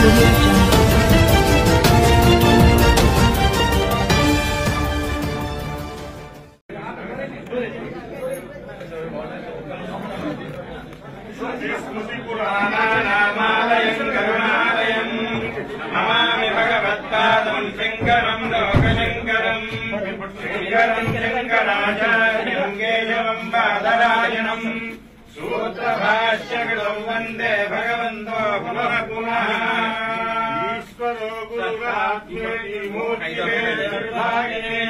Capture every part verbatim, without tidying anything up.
Audio Jungle. सूत्रभाष्यकृतं वन्दे भगवन्तो पुनः पुनः ईश्वरो गुरुरात्मेति मूर्तिभेदविभागिने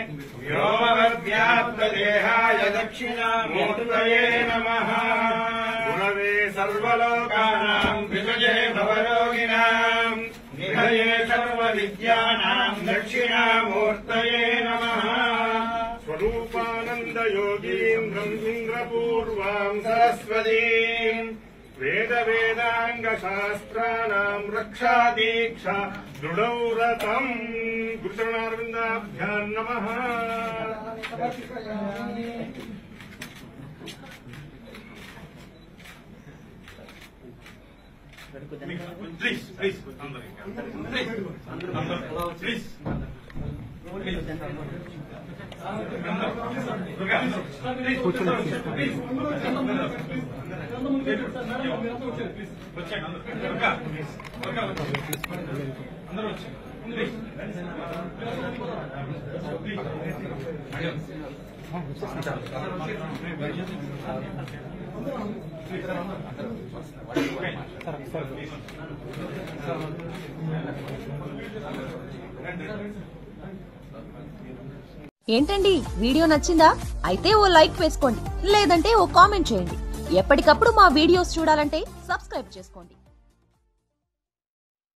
व्योमवद्व्याप्तदेहाय दक्षिणामूर्तये नमः गुणवे सर्वलोकानां विजये भवरोगिणां निधये सर्वविद्यानां दक्षिणामूर्तये नमः स्वरूपानंद योगीन्द्रं इंद्रपूर्वां सरस्वतीं वेद वेदांग शास्त्राणां रक्षा दीक्षा दृढौ रतं गुरुचरणारविन्दाभ्यां नमः। Please, please, please, ఏంటండి వీడియో నచ్చిందా? అయితే ఓ లైక్ వేసుకోండి, లేదంటే ఓ కామెంట్ చేయండి. ఎప్పటికప్పుడు మా వీడియోస్ చూడాలంటే సబ్స్క్రైబ్ చేసుకోండి.